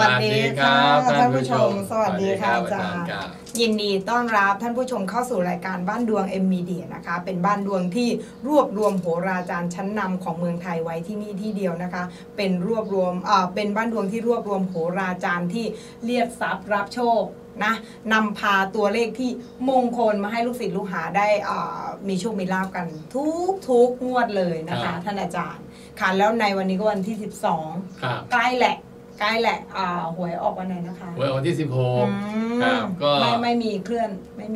วัสดีค่ะท่านผู้ชมสวัสดีค่ะอาจารย์ยินดีต้อนรับท่านผู้ชมเข้าสู่รายการบ้านดวง M Media นะคะเป็นบ้านดวงที่รวบรวมโหราจารย์ชั้นนำของเมืองไทยไว้ที่นี่ที่เดียวนะคะเป็นบ้านดวงที่รวบรวมโหราจารย์ที่เรียกทรัพย์รับโชคนะนำพาตัวเลขที่มงคลมาให้ลูกศิษย์ลูกหาได้มีโชคมีลาภกันทุกงวดเลยนะคะท่านอาจารย์ค่ะแล้วในวันนี้ก็วันที่12ใกล้แหละหวยออกวันไหนนะคะหวยออกวันที่16ครับก็ไม่มีเคลื่อน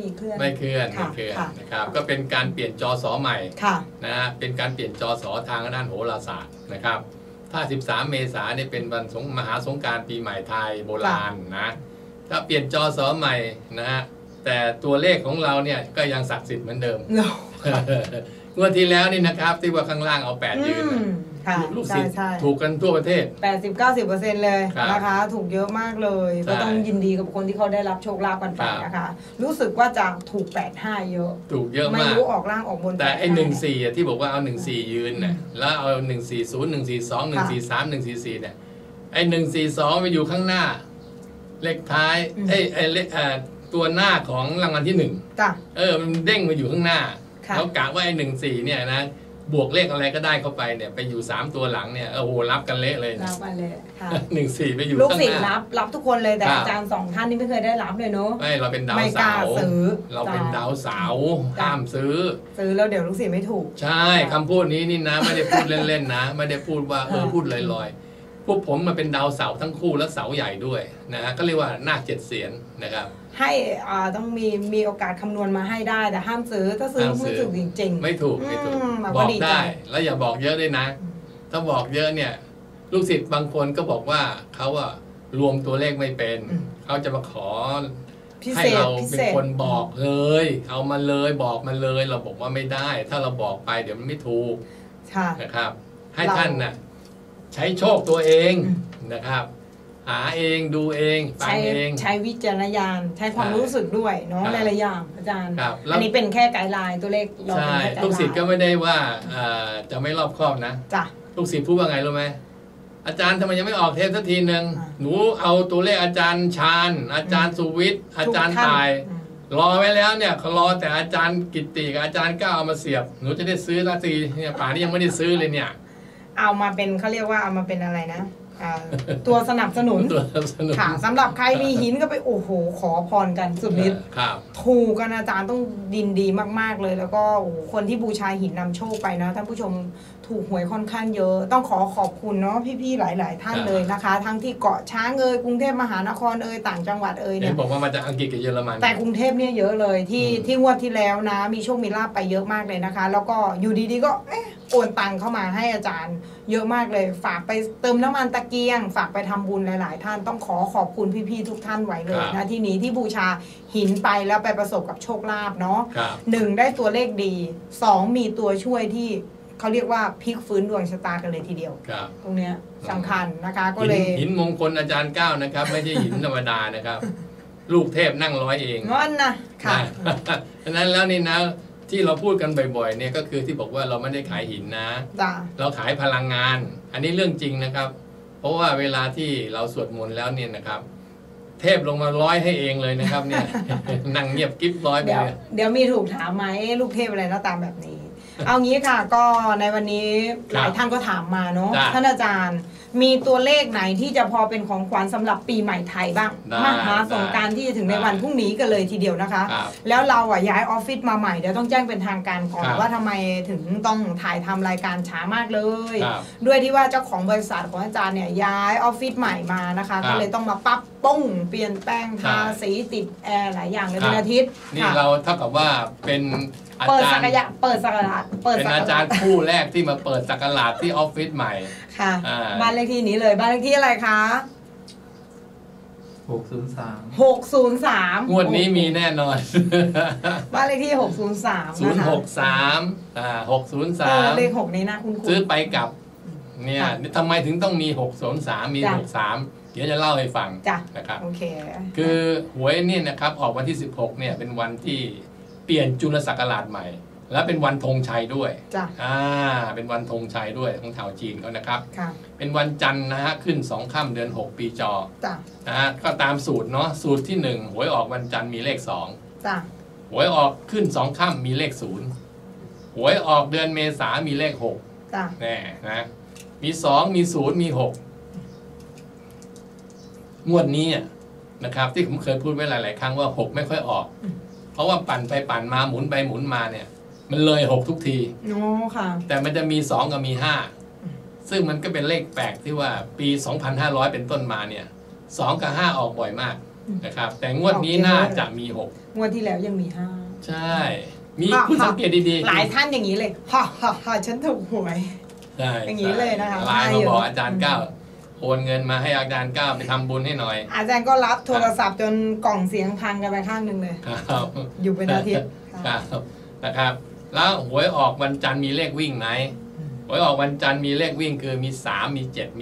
นะครับก็เป็นการเปลี่ยนจอสอใหม่นะฮะเป็นการเปลี่ยนจอสอทางด้านโหราศาสตร์นะครับถ้า13 เมษายนเนี่ยเป็นวันมหาสงกรานต์ปีใหม่ไทยโบราณนะถ้าเปลี่ยนจอสอใหม่นะฮะแต่ตัวเลขของเราเนี่ยก็ยังศักดิ์สิทธิ์เหมือนเดิมงวดที่แล้วนี่นะครับที่ว่าข้างล่างเอา8ยืนลูกศิษย์ถูกกันทั่วประเทศ 80-90% เลยนะคะถูกเยอะมากเลยก็ต้องยินดีกับคนที่เขาได้รับโชคลาภกันไปนะคะรู้สึกว่าจะถูก85เยอะถูกเยอะมากไม่รู้ออกล่างออกบนแต่ไอ้14ที่บอกว่าเอา14ยืนน่ะแล้วเอา140 142 143 144เนี่ยไอ้142ไปอยู่ข้างหน้าเลขท้ายไอ้เลขตัวหน้าของรางวัลที่1มันเด้งมาอยู่ข้างหน้าแล้วกะว่าไอ้14เนี่ยนะบวกเลขอะไรก็ได้เข้าไปเนี่ยไปอยู่3ตัวหลังเนี่ยโอ้โหรับกันเละเลยรับกันเลยค่ะ 14ไปอยู่ลูกศิษย์รับทุกคนเลยแต่อาจารย์2ท่านนี่ไม่เคยได้รับเลยเนาะไม่เราเป็นดาวเสาร์เราเป็นดาวเสาร์ห้ามซื้อแล้วเดี๋ยวลูกศิษย์ไม่ถูกใช่คำพูดนี้นี่นะไม่ได้พูดเล่นๆนะไม่ได้พูดว่าพูดลอยๆพวกผมมาเป็นดาวเสาร์ทั้งคู่และเสาใหญ่ด้วยนะฮะก็เรียกว่านาค7 เสียนนะครับให้ต้องมีโอกาสคำนวณมาให้ได้แต่ห้ามซื้อถ้าซื้อไม่ถูกจริงๆไม่ถูกบอกได้แล้วอย่าบอกเยอะด้วยนะถ้าบอกเยอะเนี่ยลูกศิษย์บางคนก็บอกว่าเขารวมตัวเลขไม่เป็นเขาจะมาขอให้เราเป็นคนบอกเลยเอามาเลยบอกมาเลยเราบอกว่าไม่ได้ถ้าเราบอกไปเดี๋ยวมันไม่ถูกนะครับให้ท่านน่ะใช้โชคตัวเองนะครับหาเองดูเองฟังเองใช้วิจารณญาณใช้ความรู้สึกด้วยเนาะหลายๆอย่างอาจารย์อันนี้เป็นแค่ไกด์ไลน์ตัวเลขเราใช่ลูกศิษย์ก็ไม่ได้ว่าจะไม่รอบคอบนะลูกศิษย์พูดว่าไงรู้ไหมอาจารย์ทำไมยังไม่ออกเทปสักทีหนึ่งหนูเอาตัวเลขอาจารย์ชาญอาจารย์สุวิทย์อาจารย์ตายรอไว้แล้วเนี่ยเขารอแต่อาจารย์กิตติกับอาจารย์ก้าวเอามาเสียบหนูจะได้ซื้อละทีเนี่ยป่านนี้ยังไม่ได้ซื้อเลยเนี่ยเอามาเป็นเขาเรียกว่าเอามาเป็นอะไรนะตัวสนับสนุนค่ะสำหรับใครมีหินก็ไปโอ้โหขอพรกันสุดฤทธิ์ถูกกันอาจารย์ต้องดินดีมากๆเลยแล้วก็คนที่บูชาหินนำโชคไปนะท่านผู้ชมถูกหวยค่อนข้างเยอะต้องขอบคุณเนาะพี่ๆหลายๆท่านเลยนะคะทั้งที่เกาะช้างกรุงเทพมหานครต่างจังหวัดเนี่ยบอกว่ามาจากอังกฤษกับเยอรมันแต่กรุงเทพเนี่ยเยอะเลยที่งวดที่แล้วนะมีโชคมีลาภไปเยอะมากเลยนะคะแล้วก็อยู่ดีๆก็โอนตังเข้ามาให้อาจารย์เยอะมากเลยฝากไปเติมน้ำมันตะเกียงฝากไปทำบุญหลายๆท่านต้องขอบคุณพี่ๆทุกท่านไว้เลยนะที่นี้ที่บูชาหินไปแล้วไปประสบกับโชคลาภเนาะ1ได้ตัวเลขดี2มีตัวช่วยที่เขาเรียกว่าพลิกฟื้นดวงชะตากันเลยทีเดียวตรงเนี้ยสำคัญนะคะก็เลยหินมงคลอาจารย์ก้าวนะครับไม่ใช่หินธรรมดานะครับลูกเทพนั่งร้อยเองนั่นนะค่ะฉะนั้นแล้วนี่นะที่เราพูดกันบ่อยๆเนี่ยก็คือที่บอกว่าเราไม่ได้ขายหินนะเราขายพลังงานอันนี้เรื่องจริงนะครับเพราะว่าเวลาที่เราสวดมนต์แล้วเนี่ยนะครับเทพลงมาร้อยให้เองเลยนะครับเนี่ยนั่งเงียบกิ๊บร้อยไปเลยเดี๋ยวมีถูกถามไหมลูกเทพอะไรหน้าตาแบบนี้เอางี้ค่ะก็ในวันนี้หลายท่านก็ถามมาเนาะท่านอาจารย์มีตัวเลขไหนที่จะพอเป็นของขวัญสำหรับปีใหม่ไทยบ้างมหาสงกรานต์ที่จะถึงในวันพรุ่งนี้กันเลยทีเดียวนะคะแล้วเราย้ายออฟฟิศมาใหม่เดี๋ยวต้องแจ้งเป็นทางการก่อนว่าทำไมถึงต้องถ่ายทำรายการช้ามากเลยด้วยที่ว่าเจ้าของบริษัทของอาจารย์เนี่ยย้ายออฟฟิศใหม่มานะคะก็เลยต้องมาปรับปุ้งเปลี่ยนแปลงทาสีติดแอร์หลายอย่างเลยเป็นอาทิตย์นี่เราเท่ากับว่าเป็นเปิดสักราชเป็นอาจารย์คู่แรกที่มาเปิดสักราชที่ออฟฟิศใหม่ค่ะบ้านเลขที่นี้เลยบ้านเลขที่อะไรคะ 603 งวดนี้มีแน่นอนบ้านเลขที่603 603 เลข6นี้นะคุณซื้อไปกับเนี่ยทำไมถึงต้องมี603มี63เดี๋ยวจะเล่าให้ฟังนะครับคือหวยเนี่ยนะครับออกวันที่16เนี่ยเป็นวันที่เปลี่ยนจุลศักราชใหม่และเป็นวันธงชัยด้วยจ้ะเป็นวันธงชัยด้วยของชาวจีนเขานะครับค่ะเป็นวันจันทร์นะฮะขึ้น2 ค่ำเดือน 6 ปีจอจ้ะนะฮะก็ตามสูตรเนาะสูตรที่1หวยออกวันจันทร์มีเลข2 จ้ะหวยออกขึ้น2 ค่ำมีเลข0หวยออกเดือนเมษามีเลข6 จ้ะแน่นะมี2มี0มี6งวดนี้นะครับที่ผมเคยพูดไว้หลายๆครั้งว่า6ไม่ค่อยออกเพราะว่าปั่นไปปั่นมาหมุนไปหมุนมาเนี่ยมันเลย6ทุกทีค่ะแต่มันจะมี2กับมี5ซึ่งมันก็เป็นเลขแปลกที่ว่าปี 2500 เป็นต้นมาเนี่ย2กับ5ออกบ่อยมากนะครับแต่งวดนี้น่าจะมี6 งวดที่แล้วยังมี5 ใช่มีคุณสังเกตดีๆหลายท่านอย่างนี้เลยฮ่าฉันถูกหวยใช่อย่างนี้เลยนะคะไลน์มาบอกอาจารย์ก้าวโอนเงินมาให้อาจารย์ก้าวไปทำบุญให้หน่อยอาจารย์ก็รับโทรศัพท์จนกล่องเสียงพังกันไปข้างหนึ่งเลยอยู่เป็นอาทิตย์นะครับแล้วหวยออกวันจันทร์มีเลขวิ่งไหมหวยออกวันจันทร์มีเลขวิ่งคือมี3มี7มี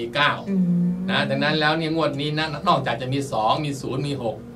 9นะดังนั้นแล้วเนี่ยงวดนี้นะนอกจากจะมี2มี0มี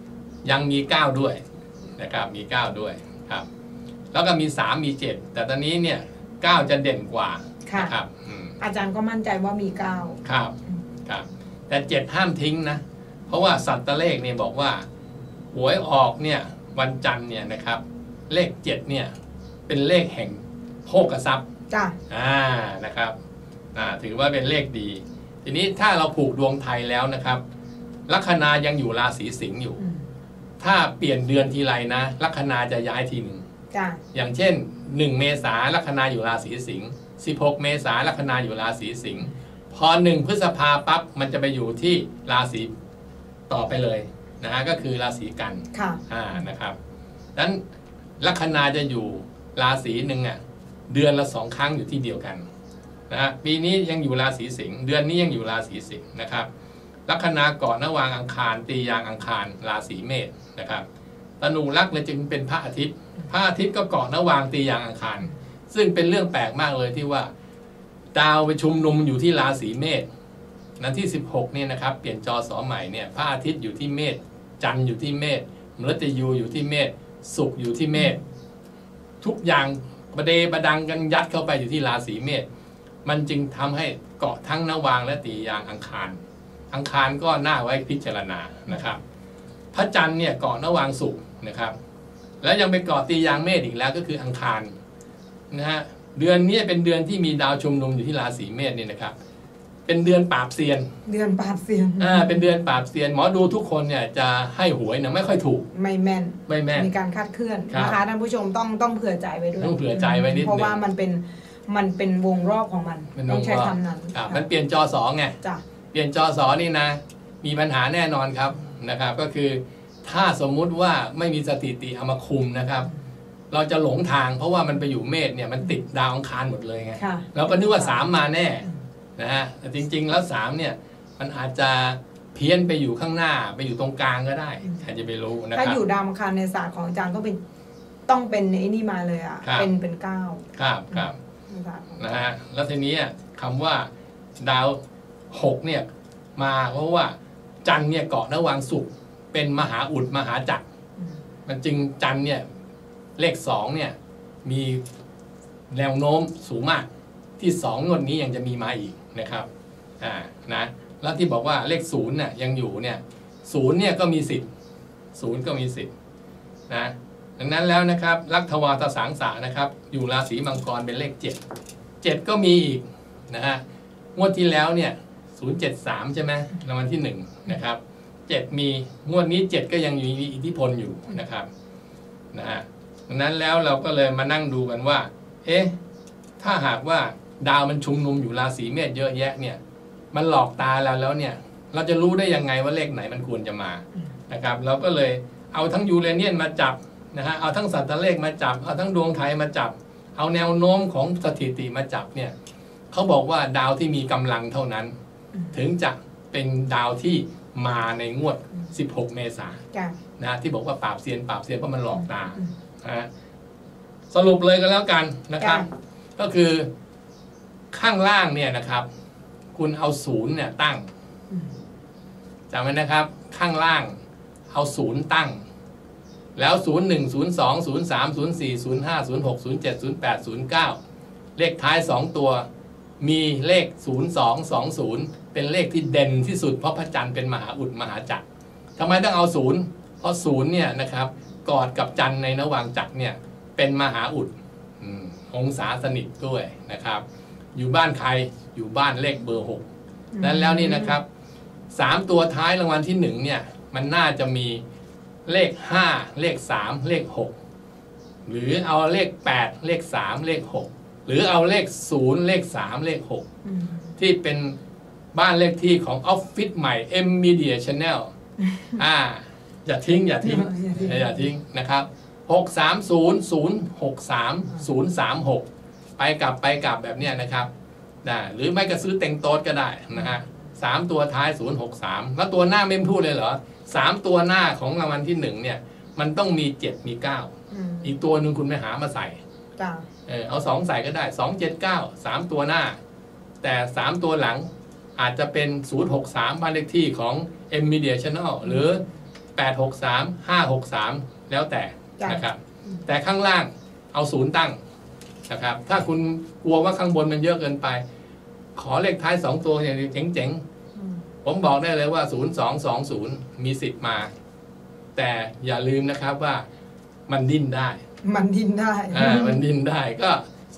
6ยังมี9ด้วยนะครับมี9ด้วยครับแล้วก็มี3มี7แต่ตอนนี้เนี่ย9จะเด่นกว่าครับอาจารย์ก็มั่นใจว่ามี9 ครับครับแต่7ห้ามทิ้งนะเพราะว่าสัตว์เลขเนี่ยบอกว่าหวยออกเนี่ยวันจันทร์เนี่ยนะครับเลข7เนี่ยเป็นเลขแห่งโภคทรัพย์จ้ะนะครับถือว่าเป็นเลขดีทีนี้ถ้าเราผูกดวงไทยแล้วนะครับลัคนายังอยู่ราศีสิงห์อยู่ถ้าเปลี่ยนเดือนทีไรนะลัคนาจะย้ายทีหนึ่งอย่างเช่น1เมษาลัคนาอยู่ราศีสิงห์16เมษาลัคนาอยู่ราศีสิงห์พอ1พฤษภาปั๊บมันจะไปอยู่ที่ราศีต่อไปเลยนะฮะก็คือราศีกันนะครับดังนั้นลัคนาจะอยู่ราศีหนึ่งเดือนละ2 ครั้งอยู่ที่เดียวกันนะปีนี้ยังอยู่ราศีสิงห์เดือนนี้ยังอยู่ราศีสิงห์นะครับลัคนาเกาะนวางอังคารตียางอังคารราศีเมษนะครับธนูลักษณ์เลยจึงเป็นพระอาทิตย์ก็เกาะนวางตียางอังคารซึ่งเป็นเรื่องแปลกมากเลยที่ว่าดาวไปชุมนุมอยู่ที่ราศีเมษนั้นที่16เนี่ยนะครับเปลี่ยนจอสอใหม่เนี่ยพระอาทิตย์อยู่ที่เมษจันทร์อยู่ที่เมษมฤตยูอยู่ที่เมษศุกร์อยู่ที่เมษทุกอย่างประเดประดังกันยัดเข้าไปอยู่ที่ราศีเมษมันจึงทำให้เกาะทั้งนวางและตียางอังคารก็น่าไว้พิจารณานะครับพระจันทร์เนี่ยเกาะนวางศุกร์นะครับแล้วยังไปเกาะตียางเมษอีกแล้วก็คืออังคารนะฮะเดือนนี้เป็นเดือนที่มีดาวชุมนุมอยู่ที่ราศีเมษนี่นะครับเป็นเดือนปราบเซียนเป็นเดือนปราบเซียนหมอดูทุกคนเนี่ยจะให้หวยเนี่ยไม่ค่อยถูกไม่แม่นมีการคาดเคลื่อนนะคะท่านผู้ชมต้องเผื่อใจไว้ด้วยต้องเผื่อใจไว้นิดนึงเพราะว่ามันเป็นวงรอบของมันต้องใช้คำนั้นมันเปลี่ยนจอสอไงเปลี่ยนจอสอนี่นะมีปัญหาแน่นอนครับนะครับก็คือถ้าสมมุติว่าไม่มีสถิติเอามาคุมนะครับเราจะหลงทางเพราะว่ามันไปอยู่เมษเนี่ยมันติดดาวอังคารหมดเลยไงเราก็นึกว่า3มาแน่นะฮะแต่จริงๆแล้ว3เนี่ยมันอาจจะเพี้ยนไปอยู่ข้างหน้าไปอยู่ตรงกลางก็ได้ใครจะไปรู้นะครับถ้าอยู่ดาวอังคารในศาสตร์ของอาจารย์ต้องเป็นไอ้นี่มาเลยอ่ะเป็น9 ครับนะฮะแล้วทีนี้คำว่าดาว6เนี่ยมาเพราะว่าจันทร์เนี่ยเกาะนวางศุกร์เป็นมหาอุดมหาจักรมันจึงจันทร์เนี่ยเลข2เนี่ยมีแนวโน้มสูงมากที่2งวดนี้ยังจะมีมาอีกนะครับนะแล้วที่บอกว่าเลข0เนี่ยยังอยู่เนี่ย0เนี่ยก็มีสิทธิ์0ก็มีสิทธิ์นะดังนั้นแล้วนะครับลัคทวาตสังสานะครับอยู่ราศีมังกรเป็นเลข7ก็มีอีกนะฮะงวดที่แล้วเนี่ย073ใช่ไหมรางวัลที่1นะครับ7มีงวดนี้7ก็ยังมีอิทธิพลอยู่นะครับนะฮะดังนั้นแล้วเราก็เลยมานั่งดูกันว่าถ้าหากว่าดาวมันชุมนุมอยู่ราศีเมษเยอะแยะเนี่ยมันหลอกตาเราแล้วเนี่ยเราจะรู้ได้ยังไงว่าเลขไหนมันควรจะมานะครับเราก็เลยเอาทั้งยูเรเนียนมาจับนะฮะเอาทั้งสัตว์เลขมาจับเอาทั้งดวงไทยมาจับเอาแนวโน้มของสถิติมาจับเนี่ยเขาบอกว่าดาวที่มีกำลังเท่านั้นถึงจะเป็นดาวที่มาในงวด16เมษายนนะที่บอกว่าปราบเซียนเพราะมันหลอกตาสรุปเลยกันแล้วกันนะครับก็คือข้างล่างเนี่ยนะครับคุณเอา0เนี่ยตั้งจำไว้นะครับข้างล่างเอา0ตั้งแล้ว010203040506070809เลขท้าย2ตัวมีเลข0220เป็นเลขที่เด่นที่สุดเพราะพระจันทร์เป็นมหาอุดมหาจักรทำไมต้องเอา0เพราะ0เนี่ยนะครับกอดกับจันทร์ในระหว่างจักรเนี่ยเป็นมหาอุดองศาสนิทด้วยนะครับอยู่บ้านใครอยู่บ้านเลขเบอร์6แล้วนี่นะครับ3ตัวท้ายรางวัลที่1เนี่ยมันน่าจะมีเลข5เลข3เลข6หรือเอาเลข8เลข3เลข6หรือเอาเลข0เลข3เลข6ที่เป็นบ้านเลขที่ของออฟฟิศใหม่ M Media Channel อย่าทิ้งนะครับ630063 036ไปกลับแบบเนี้ยนะครับหรือไม่ก็ซื้อเต็งโต๊ดก็ได้นะฮะ3ตัวท้าย063แล้วตัวหน้าไม่พูดเลยเหรอ3ตัวหน้าของรางวัลที่1เนี่ยมันต้องมี7มี9อีกตัวหนึ่งคุณไปหามาใส่เอา2ใส่ก็ได้279 3ตัวหน้าแต่3ตัวหลังอาจจะเป็น063บ้านเลขที่ของ M Media Channel หรือ863 563แล้วแต่นะครับแต่ข้างล่างเอา0ตั้งนะครับถ้าคุณกลัวว่าข้างบนมันเยอะเกินไปขอเลขท้าย2ตัวอย่างเจ๋งๆผมบอกได้เลยว่า0220มีสิทธิ์มาแต่อย่าลืมนะครับว่ามันดิ้นได้มันดิ้นได้ก็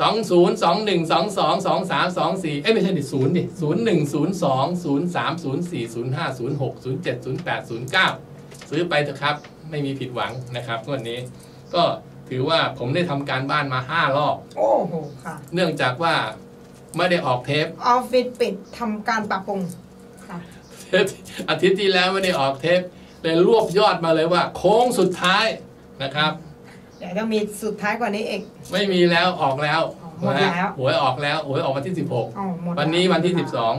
20 21 22 23 24ไม่ใช่ดิ0ดิ01 02 03 04 05 06 07 08 09ซื้อไปเถอะครับไม่มีผิดหวังนะครับวันนี้ก็ถือว่าผมได้ทำการบ้านมา5รอบโอ้โหค่ะเนื่องจากว่าไม่ได้ออกเทปออฟฟิศปิดทำการปรับปรุงค่ะอาทิตย์ที่แล้วไม่ได้ออกเทปเลยรวบยอดมาเลยว่าโค้งสุดท้ายนะครับเดี๋ยวจะมีสุดท้ายกว่านี้เองไม่มีแล้วออกแล้วหมดแล้วหวยออกแล้วหวยออกวันที่16วันนี้วันที่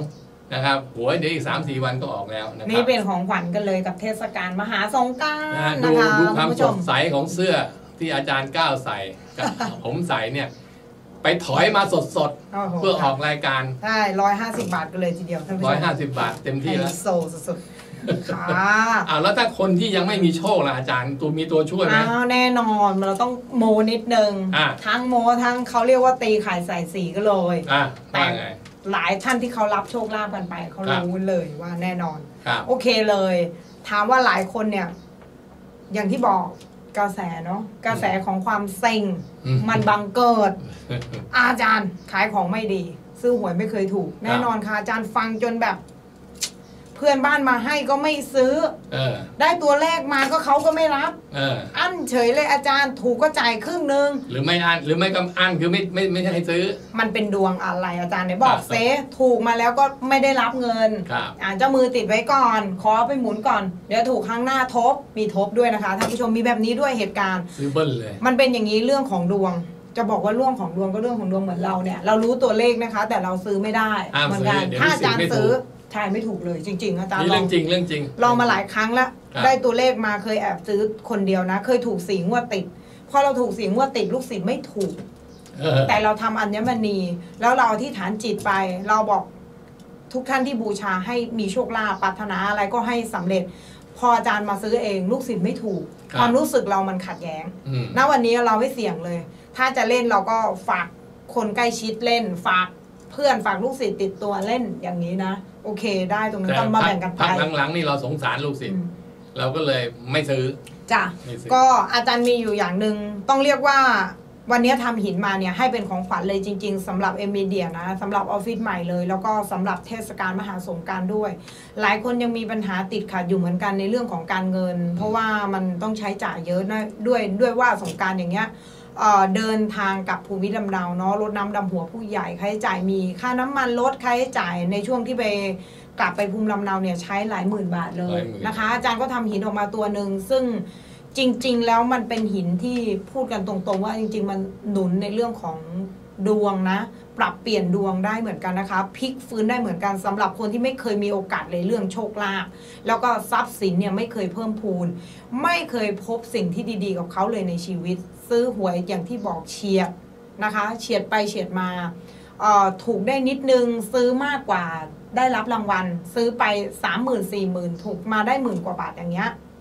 12นะครับหวยเดี๋ยวอีก 3-4 วันก็ออกแล้วนะครับนี่เป็นของขวัญกันเลยกับเทศกาลมหาสงกรานต์นะคะดูความสดใสของเสื้อที่อาจารย์ก้าวใส่กับผมใส่เนี่ยไปถอยมาสดๆเพื่อออกรายการใช่150 บาทกันเลยทีเดียวท่านผู้ชม 150 บาทเต็มที่แล้วโซสุดค่ะแล้วถ้าคนที่ยังไม่มีโชคล่ะอาจารย์มีตัวช่วยไหมแน่นอนเราต้องโมนิดนึงทั้งโมทั้งเขาเรียกว่าตีไข่ใส่สีก็เลยแต่หลายท่านที่เขารับโชคลาภกันไปเขารู้เลยว่าแน่นอนโอเคเลยถามว่าหลายคนเนี่ยอย่างที่บอกกระแสเนาะกระแสของความเซ็งมันบังเกิดอาจารย์ขายของไม่ดีซื้อหวยไม่เคยถูกแน่นอนค่ะอาจารย์ฟังจนแบบเพื่อนบ้านมาให้ก็ไม่ซื้อได้ตัวแรกมาก็เขาก็ไม่รับอั้นเฉยเลยอาจารย์ถูกก็จ่ายครึ่งนึงหรือไม่อั้นหรือไม่ก็อั้นคือไม่ให้ซื้อมันเป็นดวงอะไรอาจารย์เนี่ยบอกเซถูกมาแล้วก็ไม่ได้รับเงินเจ้ามือติดไว้ก่อนขอไปหมุนก่อนเดี๋ยวถูกครั้งหน้าทบมีทบด้วยนะคะท่านผู้ชมมีแบบนี้ด้วยเหตุการณ์ซื้อเบิ้ลเลยมันเป็นอย่างนี้เรื่องของดวงจะบอกว่าเรื่องของดวงก็เรื่องของดวงเหมือนเราเนี่ยเรารู้ตัวเลขนะคะแต่เราซื้อไม่ได้เหมือนกันถ้าอาจารย์ซื้อใช่ไม่ถูกเลยจริงๆอาจารย์เรื่องจริงลองมาหลายครั้งแล้วได้ตัวเลขมาเคยแอบซื้อคนเดียวนะเคยถูก4 งวดติดพอเราถูก4 งวดติดลูกศิษย์ไม่ถูกแต่เราทำอัญมณีแล้วเราที่ฐานจิตไปเราบอกทุกท่านที่บูชาให้มีโชคลาภปรารถนาอะไรก็ให้สำเร็จพออาจารย์มาซื้อเองลูกศิษย์ไม่ถูกความรู้สึกเรามันขัดแย้งณวันนี้เราไม่เสี่ยงเลยถ้าจะเล่นเราก็ฝากคนใกล้ชิดเล่นฝากเพื่อนฝากลูกศิษย์ติดตัวเล่นอย่างนี้นะโอเคได้ตรงนั้นต้องมาแบ่งกันไปหลังๆนี่เราสงสารลูกศิษย์เราก็เลยไม่ซื้อจ้ะก็อาจารย์มีอยู่อย่างหนึ่งต้องเรียกว่าวันนี้ทำหินมาเนี่ยให้เป็นของขวัญเลยจริงๆสำหรับเอ็มมีเดียนะสำหรับออฟฟิศใหม่เลยแล้วก็สำหรับเทศกาลมหาสงกรานต์ด้วยหลายคนยังมีปัญหาติดขัดอยู่เหมือนกันในเรื่องของการเงินเพราะว่ามันต้องใช้จ่ายเยอะนะด้วยว่าสงกรานต์อย่างเงี้ยเดินทางกับภูมิลำเนาเนาะรถน้ำดำหัวผู้ใหญ่ค่าใช้จ่ายมีค่าน้ำมันรถค่าใช้จ่ายในช่วงที่ไปกลับไปภูมิลำเนาเนี่ยใช้หลายหมื่นบาทเลยนะคะอาจารย์ก็ทำหินออกมาตัวหนึ่งซึ่งจริงๆแล้วมันเป็นหินที่พูดกันตรงๆว่าจริงๆมันหนุนในเรื่องของดวงนะปรับเปลี่ยนดวงได้เหมือนกันนะคะพลิกฟื้นได้เหมือนกันสำหรับคนที่ไม่เคยมีโอกาสในเรื่องโชคลาภแล้วก็ทรัพย์สินเนี่ยไม่เคยเพิ่มพูนไม่เคยพบสิ่งที่ดีๆกับเขาเลยในชีวิตซื้อหวยอย่างที่บอกเฉียดนะคะเฉียดไปเฉียดมาถูกได้นิดนึงซื้อมากกว่าได้รับรางวัลซื้อไป 30,000 40,000ถูกมาได้10,000 กว่าบาทอย่างเงี้ย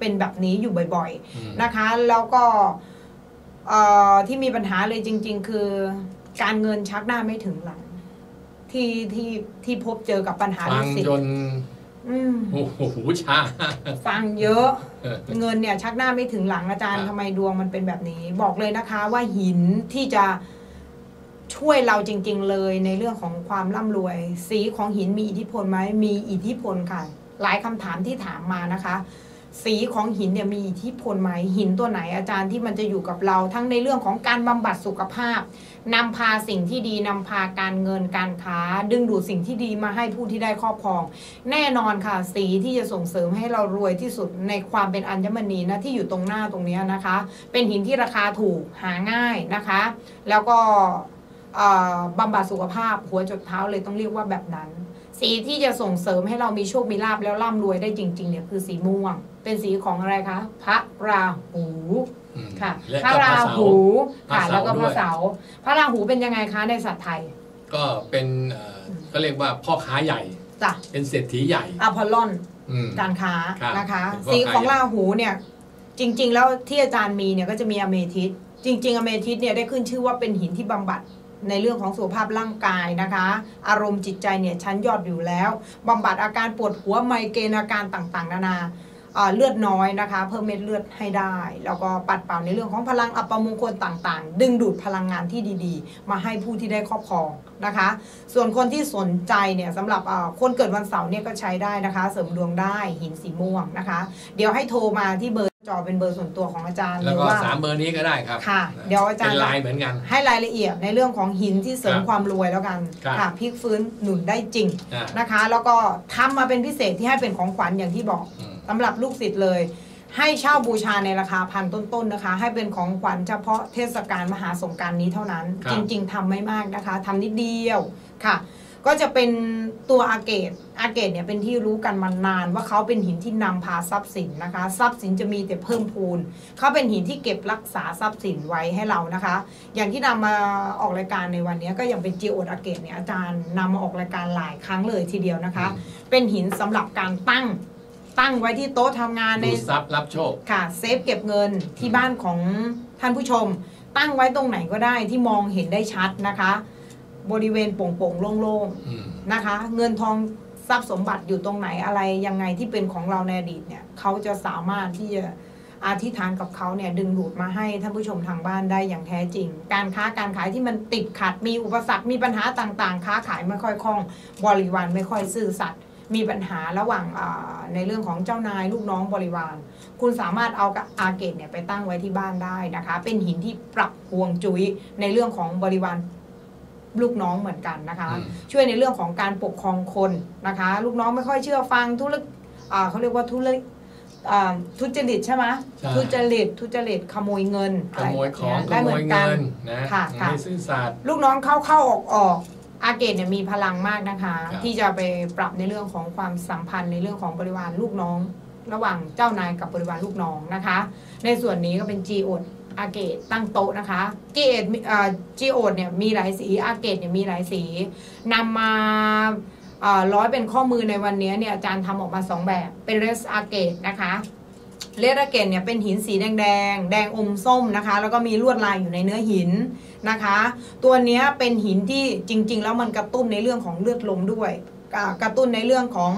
เป็นแบบนี้อยู่บ่อยๆนะคะแล้วก็ที่มีปัญหาเลยจริงๆคือการเงินชักหน้าไม่ถึงหลังที่พบเจอกับปัญหาฟังจนโอ้โหชาฟังเยอะเงินเนี่ยชักหน้าไม่ถึงหลังอาจารย์ทำไมดวงมันเป็นแบบนี้บอกเลยนะคะว่าหินที่จะช่วยเราจริงๆเลยในเรื่องของความร่ำรวยสีของหินมีอิทธิพลไหมมีอิทธิพลค่ะหลายคำถามที่ถามมานะคะสีของหินเนี่ยมีอิทธิพลไหมหินตัวไหนอาจารย์ที่มันจะอยู่กับเราทั้งในเรื่องของการบำบัดสุขภาพนำพาสิ่งที่ดีนำพาการเงินการค้าดึงดูดสิ่งที่ดีมาให้ผู้ที่ได้ครอบครองแน่นอนค่ะสีที่จะส่งเสริมให้เรารวยที่สุดในความเป็นอัญมณีนะที่อยู่ตรงหน้าตรงนี้นะคะเป็นหินที่ราคาถูกหาง่ายนะคะแล้วก็บำบัดสุขภาพหัวจดเท้าเลยต้องเรียกว่าแบบนั้นสีที่จะส่งเสริมให้เรามีโชคมีลาภแล้วร่ำรวยได้จริงๆเนี่ยคือสีม่วงเป็นสีของอะไรคะพระราหูค่ะพระราหูค่ะแล้วก็พระเสาร์พระราหูเป็นยังไงคะในศัพท์ไทยก็เป็นก็เรียกว่าพ่อค้าใหญ่จ้ะเป็นเศรษฐีใหญ่อพอลลอนการค้านะคะสีของราหูเนี่ยจริงๆแล้วที่อาจารย์มีเนี่ยก็จะมีอเมทิสจริงๆอเมทิสเนี่ยได้ขึ้นชื่อว่าเป็นหินที่บำบัดในเรื่องของสุขภาพร่างกายนะคะอารมณ์จิตใจเนี่ยชั้นยอดอยู่แล้วบำบัดอาการปวดหัวไมเกรนอาการต่างๆนานาเลือดน้อยนะคะเพิ่มเม็ดเลือดให้ได้แล้วก็ปัดเป่าในเรื่องของพลังอัปมงคลต่างๆดึงดูดพลังงานที่ดีๆมาให้ผู้ที่ได้ครอบครองนะคะส่วนคนที่สนใจเนี่ยสำหรับคนเกิดวันเสาร์เนี่ยก็ใช้ได้นะคะเสริมดวงได้หินสีม่วงนะคะเดี๋ยวให้โทรมาที่เบอร์จอเป็นเบอร์ส่วนตัวของอาจารย์แล้วก็3เบอร์นี้ก็ได้ครับค่ะเดี๋ยวอาจารย์เป็นไลน์เหมือนกันให้รายละเอียดในเรื่องของหินที่เสริมความรวยแล้วกันค่ะพลิกฟื้นหนุนได้จริงนะคะแล้วก็ทำมาเป็นพิเศษที่ให้เป็นของขวัญอย่างที่บอกสำหรับลูกศิษย์เลยให้เช่าบูชาในราคาพันต้นๆนะคะให้เป็นของขวัญเฉพาะเทศกาลมหาสงกรานต์นี้เท่านั้นจริงๆทำไม่มากนะคะทำนิดเดียวค่ะก็จะเป็นตัวอาเกตเนี่ยเป็นที่รู้กันมานานว่าเขาเป็นหินที่นำพาทรัพย์สินนะคะทรัพย์สินจะมีแต่เพิ่มพูนเขาเป็นหินที่เก็บรักษาทรัพย์สินไว้ให้เรานะคะอย่างที่นำมาออกรายการในวันนี้ก็ยังเป็นจีโอดอาเกตเนี่ยอาจารย์นำมาออกรายการหลายครั้งเลยทีเดียวนะคะเป็นหินสำหรับการตั้งไว้ที่โต๊ะทำงานในทรัพย์รับโชคค่ะเซฟเก็บเงินที่บ้านของท่านผู้ชมตั้งไว้ตรงไหนก็ได้ที่มองเห็นได้ชัดนะคะบริเวณโป่งๆโล่งๆนะคะเงินทองทรัพย์สมบัติอยู่ตรงไหนอะไรยังไงที่เป็นของเราในอดีตเนี่ยเขาจะสามารถที่จะอธิษฐานกับเขาเนี่ยดึงดูดมาให้ท่านผู้ชมทางบ้านได้อย่างแท้จริงการค้าการขายที่มันติดขัดมีอุปสรรคมีปัญหาต่างๆค้าขายไม่ค่อยคล่องบริวารไม่ค่อยซื่อสัตย์มีปัญหาระหว่างในเรื่องของเจ้านายลูกน้องบริวารคุณสามารถเอาอาเกตเนี่ยไปตั้งไว้ที่บ้านได้นะคะเป็นหินที่ปรับฮวงจุ้ยในเรื่องของบริวารลูกน้องเหมือนกันนะคะช่วยในเรื่องของการปกครองคนนะคะลูกน้องไม่ค่อยเชื่อฟังเขาเรียกว่าทุจริตใช่ไหมทุจริตขโมยเงินขโมยของขโมยเงินนะไม่ซื่อสัตย์ลูกน้องเข้าออกอาเกตเนี่ยมีพลังมากนะคะที่จะไปปรับในเรื่องของความสัมพันธ์ในเรื่องของบริวารลูกน้องระหว่างเจ้านายกับบริวารลูกน้องนะคะในส่วนนี้ก็เป็นจีโอดอาเกตตั้งโต๊ะนะคะจีโอดเนี่ยมีหลายสีอาเกตเนี่ยมีหลายสีนำมาร้อยเป็นข้อมือในวันนี้เนี่ยอาจารย์ทำออกมา2แบบเป็นเรสอาเกตนะคะเรสอาเกตเนี่ยเป็นหินสีแดงอมส้มนะคะแล้วก็มีลวดลายอยู่ในเนื้อหินนะคะตัวนี้เป็นหินที่จริงๆแล้วมันกระตุ้นในเรื่องของเลือดลมด้วยกระตุ้นในเรื่องของ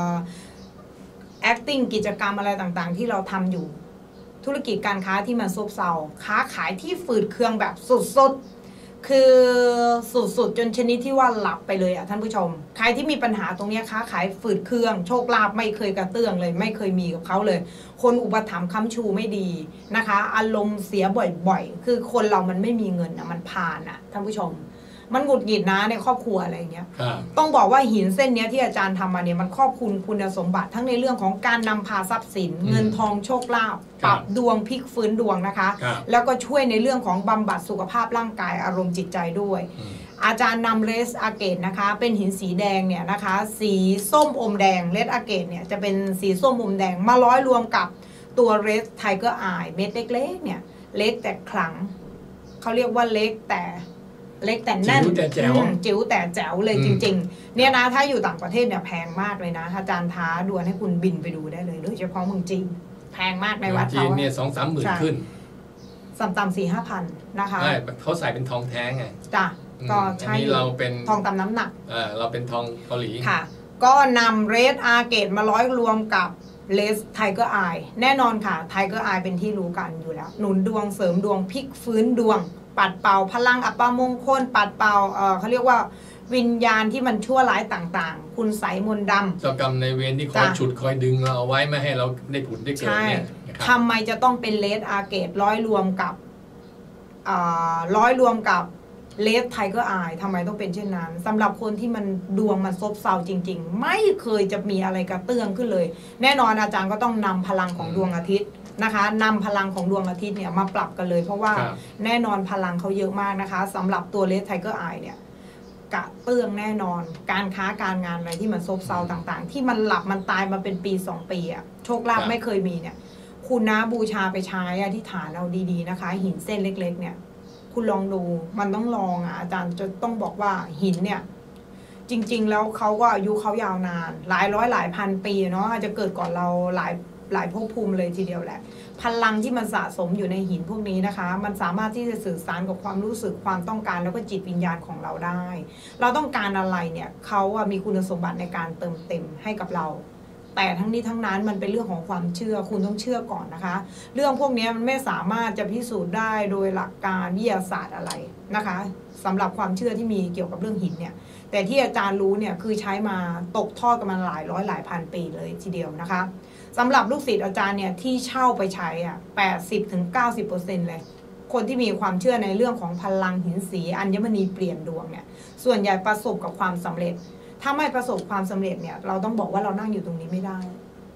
acting กิจกรรมอะไรต่างๆที่เราทำอยู่ธุรกิจการค้าที่มันซบเซาค้าขายที่ฝืดเคืองแบบสุดๆคือสุดๆจนชนิดที่ว่าหลับไปเลยท่านผู้ชมใครที่มีปัญหาตรงนี้ค้าขายฝืดเคืองโชคลาภไม่เคยกระเตื้องเลยไม่เคยมีกับเขาเลยคนอุปถัมภ์ค้ำชูไม่ดีนะคะอารมณ์เสียบ่อยๆคือคนเรามันไม่มีเงินมันผ่านท่านผู้ชมมันหงุดหงิดนะในครอบครัวอะไรอย่างเงี้ยต้องบอกว่าหินเส้นนี้ที่อาจารย์ทำมาเนี่ยมันครอบคลุมคุณสมบัติทั้งในเรื่องของการนำพาทรัพย์สินเงินทองโชคลาภปรับดวงพลิกฟื้นดวงนะคะแล้วก็ช่วยในเรื่องของบำบัดสุขภาพร่างกายอารมณ์จิตใจด้วยอาจารย์นำเรสอาเกตนะคะเป็นหินสีแดงเนี่ยนะคะสีส้มอมแดงเรสอาเกตเนี่ยจะเป็นสีส้มอมแดงมาร้อยรวมกับตัวเรสไทเกอร์อายเม็ดเล็กๆเนี่ยเล็กแต่ขลังเขาเรียกว่าเล็กแต่แน่นจิ๋วแต่แจ๋วเลยจริงๆเนี่ยนะถ้าอยู่ต่างประเทศเนี่ยแพงมากเลยนะอาจารย์ท้าด่วนให้คุณบินไปดูได้เลยโดยเฉพาะเมืองจีนแพงมากในวัดจีนเนี่ย2-3 หมื่นขึ้นต่ำ4-5 พันนะคะใช่เขาใส่เป็นทองแท้ไงจ้ะก็ใช่เราเป็นทองตามน้ำหนักเราเป็นทองเกาหลีค่ะก็นำเรดอาร์เกตมาร้อยรวมกับเลสไทเกอร์ไอแน่นอนค่ะไทเกอร์ไอเป็นที่รู้กันอยู่แล้วหนุนดวงเสริมดวงพลิกฟื้นดวงปัดเป่าพลังอัปมงคลปัดเป่าเขาเรียกว่าวิญญาณที่มันชั่วร้ายต่างๆคุณไสมนต์ดำเจ้ากรรมในเวรที่คอยฉุดคอยดึงเราเอาไว้ไม่ให้เราได้ผุดได้เกิดเนี่ยทำไมจะต้องเป็นเลสอาร์เกตร้อยรวมกับเลสไทเกอร์ไอทำไมต้องเป็นเช่นนั้นสำหรับคนที่มันดวงมันซบเซาจริงๆไม่เคยจะมีอะไรกระเตื้องขึ้นเลยแน่นอนอาจารย์ก็ต้องนำพลังของดวงอาทิตย์นะคะนำพลังของดวงอาทิตย์เนี่ยมาปรับกันเลยเพราะว่าแน่นอนพลังเขาเยอะมากนะคะสำหรับตัวเลสไทเกอร์ไอเนี่ยกระเตื้องแน่นอนการค้าการงานอะไรที่มันซบเซาต่างๆที่มันหลับมันตายมาเป็นปี2 ปีอะโชคลาภไม่เคยมีเนี่ยคุณนะบูชาไปใช้อธิษฐานเอาดีๆนะคะหินเส้นเล็กๆเนี่ยคุณลองดูมันต้องลองอาจารย์จะต้องบอกว่าหินเนี่ยจริงๆแล้วเขาก็อายุเขายาวนานหลายร้อยหลายพันปีเนาะอาจจะเกิดก่อนเราหลายภพภูมิเลยทีเดียวแหละพลังที่มันสะสมอยู่ในหินพวกนี้นะคะมันสามารถที่จะสื่อสารกับความรู้สึกความต้องการแล้วก็จิตวิญญาณของเราได้เราต้องการอะไรเนี่ยเขามีคุณสมบัติในการเติมเต็มให้กับเราแต่ทั้งนี้ทั้งนั้นมันเป็นเรื่องของความเชื่อคุณต้องเชื่อก่อนนะคะเรื่องพวกนี้มันไม่สามารถจะพิสูจน์ได้โดยหลักการวิทยาศาสตร์อะไรนะคะสำหรับความเชื่อที่มีเกี่ยวกับเรื่องหินเนี่ยแต่ที่อาจารย์รู้เนี่ยคือใช้มาตกทอดกันมาหลายร้อยหลายพันปีเลยทีเดียวนะคะสำหรับลูกศิษย์อาจารย์เนี่ยที่เช่าไปใช้80-90% เลยคนที่มีความเชื่อในเรื่องของพลังหินสีอัญมณีเปลี่ยนดวงเนี่ยส่วนใหญ่ประสบกับความสำเร็จถ้าไม่ประสบความสำเร็จเนี่ยเราต้องบอกว่าเรานั่งอยู่ตรงนี้ไม่ได้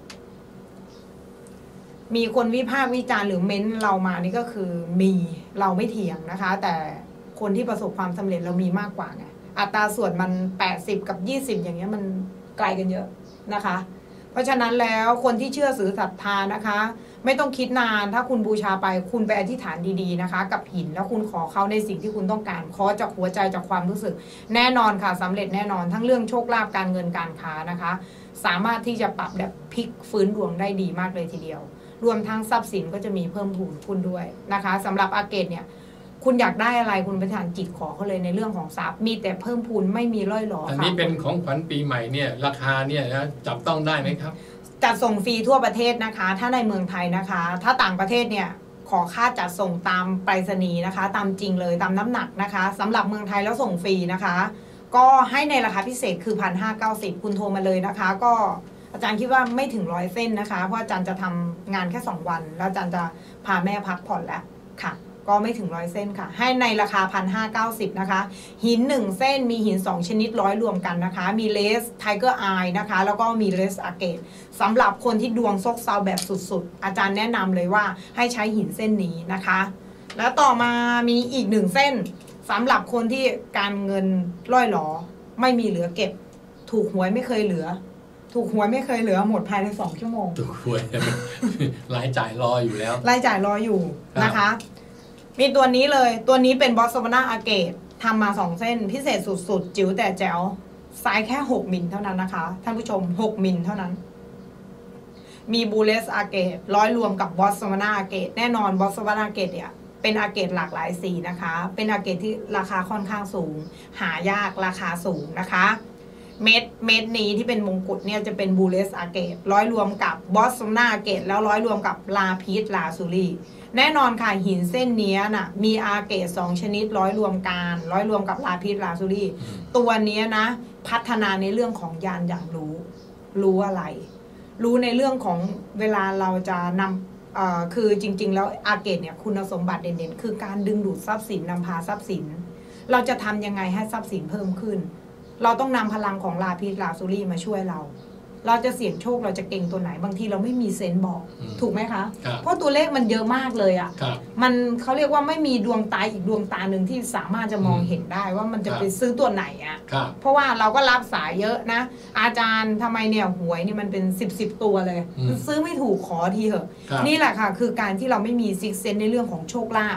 มีคนวิพากษ์วิจารณ์หรือเม้นเรามานี่ก็คือมีเราไม่เถียงนะคะแต่คนที่ประสบความสำเร็จเรามีมากกว่าไงอัตราส่วนมัน80 กับ 20อย่างเงี้ยมันไกลกันเยอะนะคะเพราะฉะนั้นแล้วคนที่เชื่อถือศรัทธานะคะไม่ต้องคิดนานถ้าคุณบูชาไปคุณไปอธิษฐานดีๆนะคะกับหินแล้วคุณขอเขาในสิ่งที่คุณต้องการขอจากหัวใจจากความรู้สึกแน่นอนค่ะสำเร็จแน่นอนทั้งเรื่องโชคลาภการเงินการค้านะคะสามารถที่จะปรับแบบพลิกฟื้นดวงได้ดีมากเลยทีเดียวรวมทั้งทรัพย์สินก็จะมีเพิ่มพูนคุณด้วยนะคะสำหรับอาเกตเนี่ยคุณอยากได้อะไรคุณไปทานจิตขอเขาเลยในเรื่องของทรัพย์มีแต่เพิ่มพูนไม่มีร่อยหลออันนี้เป็นของขวัญปีใหม่เนี่ยราคาเนี่ยนะจับต้องได้ไหมครับจัดส่งฟรีทั่วประเทศนะคะถ้าในเมืองไทยนะคะถ้าต่างประเทศเนี่ยขอค่าจัดส่งตามไปรษณีย์นะคะตามจริงเลยตามน้ำหนักนะคะสำหรับเมืองไทยแล้วส่งฟรีนะคะก็ให้ในราคาพิเศษคือ 1,590 คุณโทรมาเลยนะคะก็อาจารย์คิดว่าไม่ถึง100 เส้นนะคะเพราะอาจารย์จะทำงานแค่2 วันแล้วอาจารย์จะพาแม่พักผ่อนแล้วค่ะก็ไม่ถึง100 เส้นค่ะให้ในราคา 1,590 นะคะหิน1เส้นมีหิน2ชนิดร้อยรวมกันนะคะมีเลสไทเกอร์ไอนะคะแล้วก็มีเลสอาเกตสำหรับคนที่ดวงซกเซาแบบสุดๆอาจารย์แนะนำเลยว่าให้ใช้หินเส้นนี้นะคะแล้วต่อมามีอีก1เส้นสำหรับคนที่การเงินร่อยหรอไม่มีเหลือเก็บถูกหวยไม่เคยเหลือถูกหวยไม่เคยเหลือหมดภายใน2 ชั่วโมงถูกหวยรายจ่ายรออยู่แล้วรายจ่ายรออยู่นะคะมีตัวนี้เลยตัวนี้เป็นบอสวาน่าอาเกตทำมา2เส้นพิเศษสุดๆจิ๋วแต่แจ๋วไซส์แค่6 มิลเท่านั้นนะคะท่านผู้ชม6 มิลเท่านั้นมีบูเลสอาเกตร้อยรวมกับบอสวาน่าอาเกตแน่นอนบอสวาน่าอาเกตเนี่ยเป็นอาเกตหลากหลายสีนะคะเป็นอาเกตที่ราคาค่อนข้างสูงหายากราคาสูงนะคะเม็ดนี้ที่เป็นมงกุฎเนี่ยจะเป็นบูเลสอาเกตร้อยรวมกับบอสวาน่าอาเกตแล้วร้อยรวมกับลาพีสลาซูรีแน่นอนค่ะหินเส้นนี้น่ะมีอาเกต2ชนิดร้อยรวมกันร้อยรวมกับลาพิสลาซูรีตัวนี้นะพัฒนาในเรื่องของญาณอย่างรู้อะไรรู้ในเรื่องของเวลาเราจะนำคือจริงๆแล้วอาเกตเนี่ยคุณสมบัติเด่นๆคือการดึงดูดทรัพย์สินนำพาทรัพย์สินเราจะทำยังไงให้ทรัพย์สินเพิ่มขึ้นเราต้องนำพลังของลาพิสลาซูรีมาช่วยเราจะเสี่ยงโชคเราจะเก่งตัวไหนบางทีเราไม่มีเซนส์บอกถูกไหมคะเพราะตัวเลขมันเยอะมากเลยอ่ะมันเขาเรียกว่าไม่มีดวงตาอีกดวงตาหนึ่งที่สามารถจะมองเห็นได้ว่ามันจะไปซื้อตัวไหนอ่ะเพราะว่าเราก็รับสายเยอะนะอาจารย์ทำไมเนี่ยหวยนี่มันเป็น10ตัวเลยซื้อไม่ถูกขอทีเถอะนี่แหละค่ะคือการที่เราไม่มีซิกเซนในเรื่องของโชคลาภ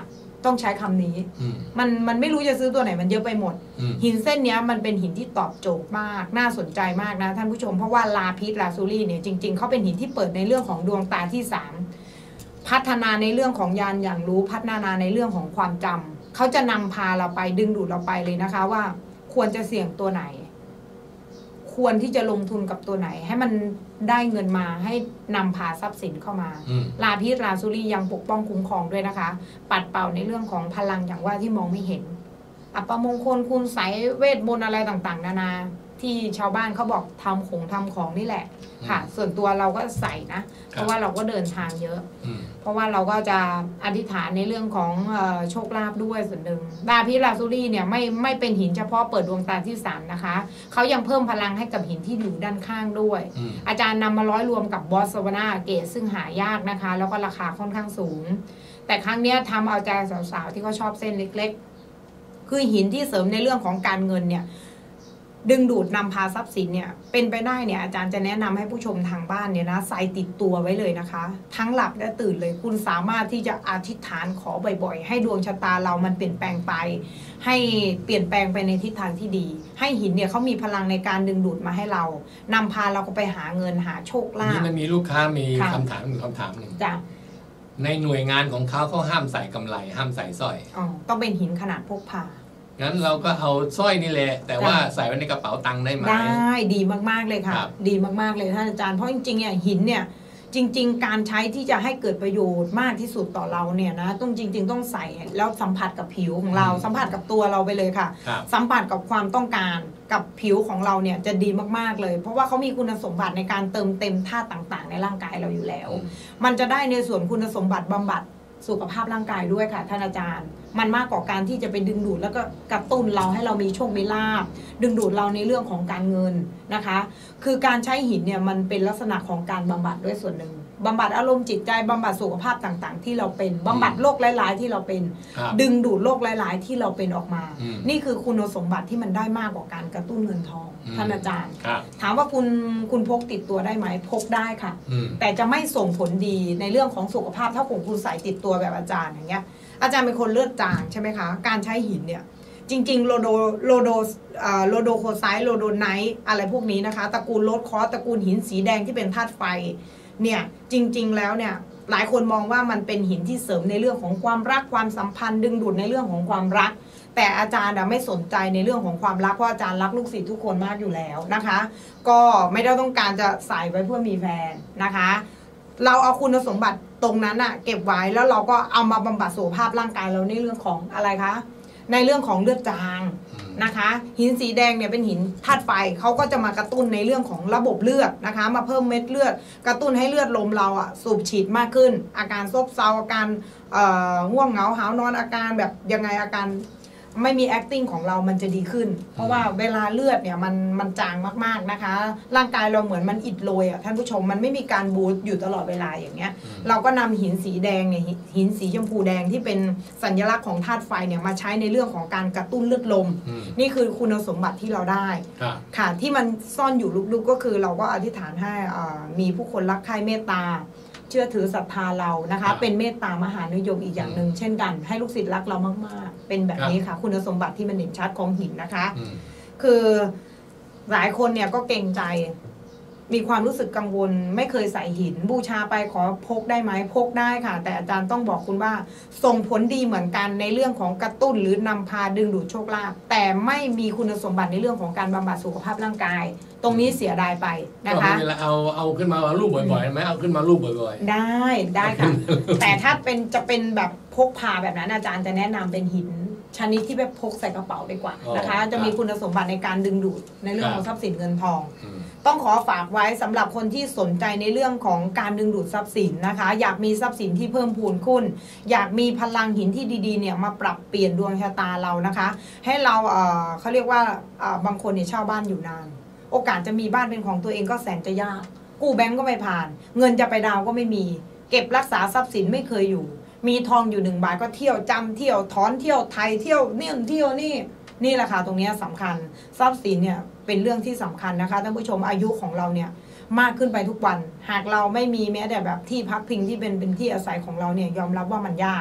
ต้องใช้คำนี้มันไม่รู้จะซื้อตัวไหนมันเยอะไปหมดหินเส้นนี้มันเป็นหินที่ตอบโจทย์มากน่าสนใจมากนะท่านผู้ชมเพราะว่าลาพิสลาซูรี่เนี่ยจริงๆเขาเป็นหินที่เปิดในเรื่องของดวงตาที่3พัฒนาในเรื่องของญาณอย่างรู้พัฒนาในเรื่องของความจำเขาจะนำพาเราไปดึงดูดเราไปเลยนะคะว่าควรจะเสี่ยงตัวไหนควรที่จะลงทุนกับตัวไหนให้มันได้เงินมาให้นำพาทรัพย์สินเข้ามาลาพิสลาซูรี่ยังปกป้องคุ้มครองด้วยนะคะปัดเป่าในเรื่องของพลังอย่างว่าที่มองไม่เห็นอัปมงคลคุณไสยเวทมนต์อะไรต่างๆนานาที่ชาวบ้านเขาบอกทำของนี่แหละค่ะส่วนตัวเราก็ใส่นะเพราะว่าเราก็เดินทางเยอะเพราะว่าเราก็จะอธิษฐานในเรื่องของโชคลาภด้วยส่วนหนึ่งลาพิสลาซูรี่เนี่ยไม่เป็นหินเฉพาะเปิดดวงตาที่3นะคะเขายังเพิ่มพลังให้กับหินที่อยู่ด้านข้างด้วยอาจารย์นำมาร้อยรวมกับบอสวนาเกตซึ่งหายากนะคะแล้วก็ราคาค่อนข้างสูงแต่ครั้งนี้ทำเอาใจสาวๆที่เขาชอบเส้นเล็กๆคือหินที่เสริมในเรื่องของการเงินเนี่ยดึงดูดนำพาทรัพย์สินเนี่ยเป็นไปได้เนี่ยอาจารย์จะแนะนำให้ผู้ชมทางบ้านเนี่ยนะใส่ติดตัวไว้เลยนะคะทั้งหลับและตื่นเลยคุณสามารถที่จะอธิษฐานขอบ่อยๆให้ดวงชะตาเรามันเปลี่ยนแปลงไปให้เปลี่ยนแปลงไปในทิศทางที่ดีให้หินเนี่ยเขามีพลังในการดึงดูดมาให้เรานำพาเราก็ไปหาเงินหาโชคลาภนี่มันมีลูกค้ามีคำถามหนึ่งจ้ะในหน่วยงานของเขาห้ามใส่กำไรห้ามใส่สร้อยต้องเป็นหินขนาดพกพางั้นเราก็เอาสร้อยนี่แหละแต่ว่าใส่ไว้ในกระเป๋าตังค์ได้ไหมได้ดีมากๆเลยค่ะดีมากๆเลยท่านอาจารย์เพราะจริงๆเนี่ยหินเนี่ยจริงๆการใช้ที่จะให้เกิดประโยชน์มากที่สุดต่อเราเนี่ยนะต้องจริงๆต้องใส่แล้วสัมผัสกับผิวของเราสัมผัสกับตัวเราไปเลยค่ะสัมผัสกับความต้องการกับผิวของเราเนี่ยจะดีมากๆเลยเพราะว่าเขามีคุณสมบัติในการเติมเต็มธาตุต่างๆในร่างกายเราอยู่แล้วมันจะได้ในส่วนคุณสมบัติบำบัดสุขภาพร่างกายด้วยค่ะท่านอาจารย์มันมากกว่าการที่จะไปดึงดูดแล้วก็กระตุ้นเราให้เรามีโชคมีลาภดึงดูดเราในเรื่องของการเงินนะคะคือการใช้หินเนี่ยมันเป็นลักษณะของการบำบัดด้วยส่วนหนึ่งบำบัดอารมณ์จิตใจบำบัดสุขภาพต่างๆที่เราเป็นบำบัดโรคหลายๆที่เราเป็นดึงดูดโรคหลายๆที่เราเป็นออกมานี่คือคุณสมบัติที่มันได้มากกว่าการกระตุ้นเงินทองท่านอาจารย์ถามว่าคุณพกติดตัวได้ไหมพกได้ค่ะแต่จะไม่ส่งผลดีในเรื่องของสุขภาพถ้าของคุณใส่ติดตัวแบบอาจารย์อย่างเงี้ยอาจารย์เป็นคนเลือดจางใช่ไหมคะการใช้หินเนี่ยจริงๆโลโดโคไซต์โลโดไนท์อะไรพวกนี้นะคะตระกูลโรดคอสตระกูลหินสีแดงที่เป็นธาตุไฟเนี่ยจริงๆแล้วเนี่ยหลายคนมองว่ามันเป็นหินที่เสริมในเรื่องของความรักความสัมพันธ์ดึงดูดในเรื่องของความรักแต่อาจารย์ไม่สนใจในเรื่องของความรักเพราะอาจารย์รักลูกศิษย์ทุกคนมากอยู่แล้วนะคะก็ไม่ได้ต้องการจะใส่ไว้เพื่อมีแฟนนะคะเราเอาคุณสมบัติตรงนั้นเก็บไว้แล้วเราก็เอามาบำบัดสุขภาพร่างกายเราในเรื่องของอะไรคะในเรื่องของเลือดจางนะคะหินสีแดงเนี่ยเป็นหินธาตุไฟเขาก็จะมากระตุ้นในเรื่องของระบบเลือดนะคะมาเพิ่มเม็ดเลือดกระตุ้นให้เลือดลมเราสูบฉีดมากขึ้นอาการซบเซาอาการง่วงเหงาหาวนอนอาการแบบยังไงอาการไม่มี acting ของเรามันจะดีขึ้นเพราะว่าเวลาเลือดเนี่ยมันจางมากๆนะคะร่างกายเราเหมือนมันอิดโรยท่านผู้ชมมันไม่มีการบูสต์อยู่ตลอดเวลาอย่างเงี้ยเราก็นำหินสีแดงเนี่ยหินสีชมพูแดงที่เป็นสัญลักษณ์ของธาตุไฟเนี่ยมาใช้ในเรื่องของการกระตุ้นเลือดลมนี่คือคุณสมบัติที่เราได้ค่ะที่มันซ่อนอยู่ลึกๆก็คือเราก็อธิษฐานให้มีผู้คนรักใคร่เมตตาเชื่อถือศรัทธาเรานะคะเป็นเมตตามหานิยมอีกอย่างหนึ่งเช่นกันให้ลูกศิษย์รักเรามากๆเป็นแบบนี้ค่ะคุณสมบัติที่มันเด่นชัดของหินนะคะคือหลายคนเนี่ยก็เกรงใจมีความรู้สึกกังวลไม่เคยใส่หินบูชาไปขอพกได้ไหมพกได้ค่ะแต่อาจารย์ต้องบอกคุณว่าส่งผลดีเหมือนกันในเรื่องของกระตุ้นหรือนำพาดึงดูดโชคลาภแต่ไม่มีคุณสมบัติในเรื่องของการบำบัดสุขภาพร่างกายตรงนี้เสียดายไปนะคะเวลาเอาขึ้นมารูปบ่อยๆไหมเอาขึ้นมารูปบ่อยๆได้ค่ะแต่ถ้าจะเป็นแบบพกพาแบบนั้นอาจารย์จะแนะนำเป็นหินชนิดที่แบบพกใส่กระเป๋าดีกว่านะคะจะมีคุณสมบัติในการดึงดูดในเรื่องของทรัพย์สินเงินทองต้องขอฝากไว้สำหรับคนที่สนใจในเรื่องของการดึงดูดทรัพย์สินนะคะอยากมีทรัพย์สินที่เพิ่มพูนขึ้นอยากมีพลังหินที่ดีๆเนี่ยมาปรับเปลี่ยนดวงชะตาเรานะคะให้เราเขาเรียกว่าบางคนเนี่ยเช่าบ้านอยู่นานโอกาสจะมีบ้านเป็นของตัวเองก็แสนจะยากกู้แบงก์ก็ไม่ผ่านเงินจะไปดาวก็ไม่มีเก็บรักษาทรัพย์สินไม่เคยอยู่มีทองอยู่1 บาทก็เที่ยวจำเที่ยวถอนเที่ยวไทยเที่ยวเนี่ยเที่ยวนี่แหละค่ะตรงนี้สำคัญทรัพย์สินเนี่ยเป็นเรื่องที่สำคัญนะคะท่านผู้ชมอายุของเราเนี่ยมากขึ้นไปทุกวันหากเราไม่มีแม้แต่แบบที่พักพิงที่เป็นที่อาศัยของเราเนี่ยยอมรับว่ามันยาก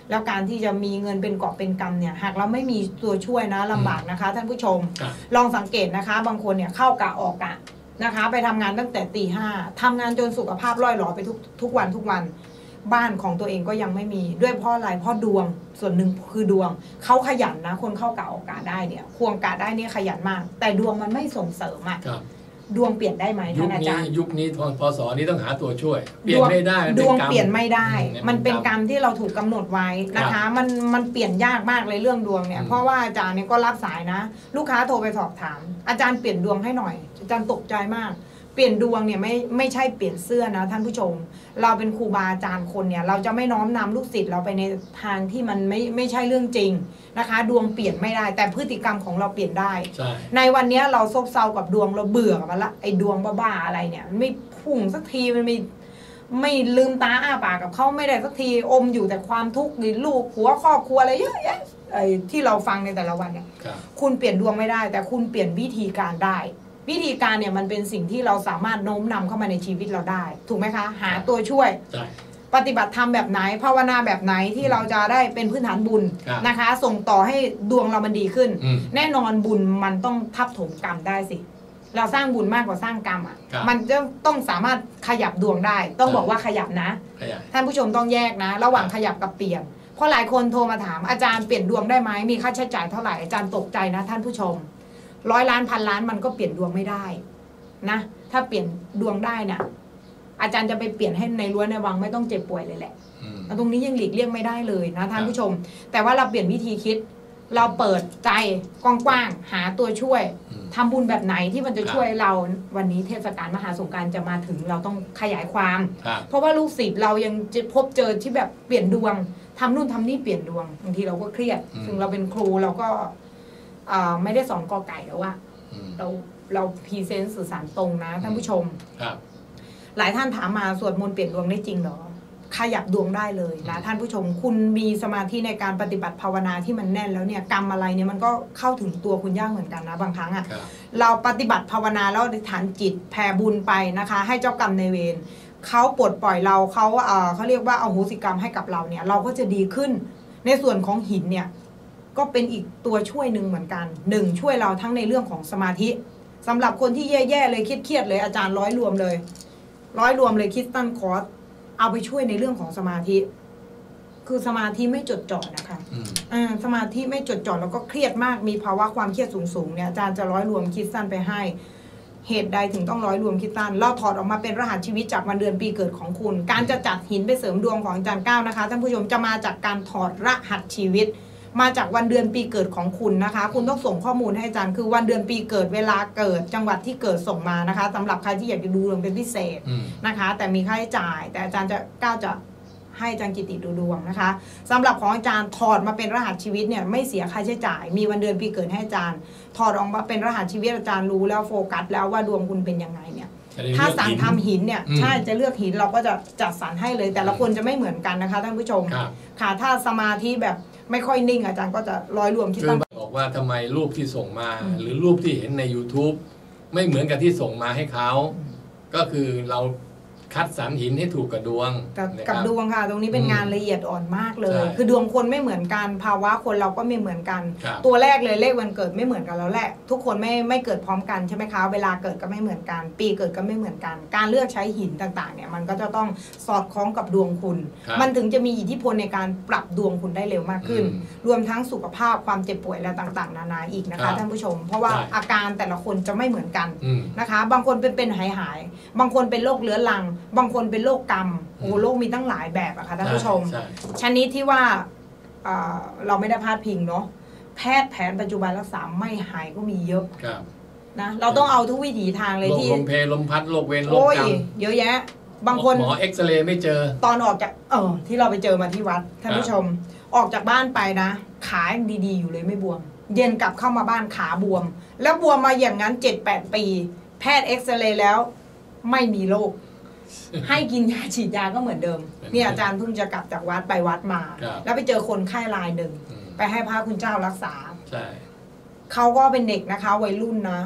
แล้วการที่จะมีเงินเป็นกอบเป็นกำเนี่ยหากเราไม่มีตัวช่วยนะลำบากนะคะท่านผู้ชมลองสังเกตนะคะบางคนเนี่ยเข้ากะออกกะนะคะไปทำงานตั้งแต่ตี 5ทำงานจนสุขภาพร่อยหรอไปทุกวันบ้านของตัวเองก็ยังไม่มีด้วยเพราะอะไรเพราะดวงส่วนหนึ่งคือดวงเขาขยันนะคนเข้ากะออกกะได้เนี่ยควงกะได้เนี่ยขยันมากแต่ดวงมันไม่ส่งเสริมอ่ะดวงเปลี่ยนได้ไหมท่านอาจารย์ยุคนี้พศนี้ต้องหาตัวช่วยเปลี่ยนไม่ได้ดวงเปลี่ยนไม่ได้มันเป็นกรรมที่เราถูกกำหนดไว้นะคะมันเปลี่ยนยากมากเลยเรื่องดวงเนี่ยเพราะว่าอาจารย์เนี่ยก็รับสายนะลูกค้าโทรไปสอบถามอาจารย์เปลี่ยนดวงให้หน่อยอาจารย์ตกใจมากเปลี่ยนดวงเนี่ยไม่ใช่เปลี่ยนเสื้อนะท่านผู้ชมเราเป็นครูบาอาจารย์คนเนี่ยเราจะไม่น้อมนำลูกศิษย์เราไปในทางที่มันไม่ใช่เรื่องจริงนะคะดวงเปลี่ยนไม่ได้แต่พฤติกรรมของเราเปลี่ยนได้ในวันนี้เราซบเซากับดวงเราเบื่อกับมันละไอ้ดวงบ้าๆอะไรเนี่ยไม่พุ่งสักทีมันไม่ลืมตาอ้าปากกับเขาไม่ได้สักทีอมอยู่แต่ความทุกข์ลูกหัวครอบครัวอะไรเยอะแยะไอ้ที่เราฟังในแต่ละวันเนี่ยคุณเปลี่ยนดวงไม่ได้แต่คุณเปลี่ยนวิธีการได้วิธีการเนี่ยมันเป็นสิ่งที่เราสามารถโน้มนำเข้ามาในชีวิตเราได้ถูกไหมคะหาตัวช่วยปฏิบัติธรรมแบบไหนภาวนาแบบไหนที่เราจะได้เป็นพื้นฐานบุญนะคะส่งต่อให้ดวงเรามันดีขึ้นแน่นอนบุญมันต้องทับถมกรรมได้สิเราสร้างบุญมากกว่าสร้างกรรมอ่ะมันจะต้องสามารถขยับดวงได้ต้องบอกว่าขยับนะท่านผู้ชมต้องแยกนะระหว่างขยับกับเปลี่ยนเพราะหลายคนโทรมาถามอาจารย์เปลี่ยนดวงได้ไหมมีค่าใช้จ่ายเท่าไหร่อาจารย์ตกใจนะท่านผู้ชม100 ล้านพันล้านมันก็เปลี่ยนดวงไม่ได้นะถ้าเปลี่ยนดวงได้เนี่ยอาจารย์จะไปเปลี่ยนให้ในรั้วในวังไม่ต้องเจ็บป่วยเลยแหละตรงนี้ยังหลีกเลี่ยงไม่ได้เลยนะท่านผู้ชมแต่ว่าเราเปลี่ยนวิธีคิดเราเปิดใจกว้างๆหาตัวช่วยทำบุญแบบไหนที่มันจะช่วยเราวันนี้เทศกาลมหาสงกรานต์จะมาถึงเราต้องขยายความเพราะว่าลูกศิษย์เรายังจะพบเจอที่แบบเปลี่ยนดวงทำนู่นทำนี่เปลี่ยนดวงบางทีเราก็เครียดซึ่งเราเป็นครูเราก็ไม่ได้สอนกอไก่แล้วว่าเราพรีเซนต์สื่อสารตรงนะท่านผู้ชมหลายท่านถามมาสวดมนต์เปลี่ยนดวงได้จริงเหรอขยับดวงได้เลยนะท่านผู้ชมคุณมีสมาธิในการปฏิบัติภาวนาที่มันแน่นแล้วเนี่ยกรรมอะไรเนี่ยมันก็เข้าถึงตัวคุณยากเหมือนกันนะบางครั้งอ่ะเราปฏิบัติภาวนาแล้วฐานจิตแผ่บุญไปนะคะให้เจ้ากรรมในเวรเขาปลดปล่อยเราเขาเรียกว่าอโหสิกรรมให้กับเราเนี่ยเราก็จะดีขึ้นในส่วนของหินเนี่ยก็เป็นอีกตัวช่วยหนึ่งเหมือนกันช่วยเราทั้งในเรื่องของสมาธิสำหรับคนที่แย่ๆเลยเครียดๆเลยอาจารย์ร้อยรวมเลยคริสตัลคอร์สเอาไปช่วยในเรื่องของสมาธิคือสมาธิไม่จดจ่อนะคะสมาธิไม่จดจ่อแล้วก็เครียดมากมีภาวะความเครียดสูงๆเนี่ยอาจารย์จะร้อยรวมคริสตัลไปให้เหตุใดถึงต้องร้อยรวมคริสตัลเราถอดออกมาเป็นรหัสชีวิตจากวันเดือนปีเกิดของคุณการจะจัดหินไปเสริมดวงของอาจารย์ก้าวนะคะท่านผู้ชมจะมาจากการถอดรหัสชีวิตมาจากวันเดือนปีเกิดของคุณนะคะคุณต้องส่งข้อมูลให้อาจารย์คือวันเดือนปีเกิดเวลาเกิดจังหวัดที่เกิดส่งมานะคะสำหรับใครที่อยากจะดูดวงเป็นพิเศษนะคะแต่มีค่าใช้จ่ายแต่อาจารย์จะก้าวจะให้อาจารย์กิติดูดวงนะคะสำหรับของอาจารย์ถอดมาเป็นรหัสชีวิตเนี่ยไม่เสียค่าใช้จ่ายมีวันเดือนปีเกิดให้อาจารย์ถอดออกมาเป็นรหัสชีวิตอาจารย์รู้แล้วโฟกัสแล้วว่าดวงคุณเป็นยังไงเนี่ยถ้าสั่งทำหินเนี่ยใช่จะเลือกหินเราก็จะจัดสรรให้เลยแต่ละคนจะไม่เหมือนกันนะคะท่านผู้ชมค่ะถ้าสมาธิแบบไม่ค่อยนิ่งอาจารย์ก็จะร้อยรวมคิดตั้งบอกว่าทำไมรูปที่ส่งมาหรือรูปที่เห็นใน YouTube ไม่เหมือนกับที่ส่งมาให้เขาก็คือเราคัดสรรหินให้ถูกกับดวงกับดวงค่ะตรงนี้เป็นงานละเอียดอ่อนมากเลยคือดวงคนไม่เหมือนกันภาวะคนเราก็ไม่เหมือนกันตัวแรกเลยเลขวันเกิดไม่เหมือนกันแล้วแหละทุกคนไม่เกิดพร้อมกันใช่ไหมคะเวลาเกิดก็ไม่เหมือนกันปีเกิดก็ไม่เหมือนกันการเลือกใช้หินต่างๆเนี่ยมันก็จะต้องสอดคล้องกับดวงคุณมันถึงจะมีอิทธิพลในการปรับดวงคุณได้เร็วมากขึ้นรวมทั้งสุขภาพความเจ็บป่วยและต่างๆนานาอีกนะคะท่านผู้ชมเพราะว่าอาการแต่ละคนจะไม่เหมือนกันนะคะบางคนเป็นหายบางคนเป็นโรคเรื้อรังบางคนเป็นโรคกรรมโรคมีตั้งหลายแบบอะค่ะท่านผู้ชมชนิดที่ว่าเราไม่ได้พลาดพิงเนาะแพทย์แผนปัจจุบันรักษาไม่หายก็มีเยอะนะเราต้องเอาทุกวิถีทางเลยที่ลมเพลลมพัดโรคเวรโรคกรรมเยอะแยะบางคนหมอเอ็กซเรย์ไม่เจอตอนออกจากที่เราไปเจอมาที่วัดท่านผู้ชมออกจากบ้านไปนะขายังดีๆอยู่เลยไม่บวมเย็นกลับเข้ามาบ้านขาบวมแล้วบวมมาอย่างนั้น 7-8 ปีแพทย์เอ็กซเรย์แล้วไม่มีโรคให้กินยาฉีดยาก็เหมือนเดิมเนี่ยอาจารย์เพิ่งจะกลับจากวัดไปวัดมาแล้วไปเจอคนไข้รายหนึ่งไปให้พระคุณเจ้ารักษาเขาก็เป็นเด็กนะคะวัยรุ่นนะ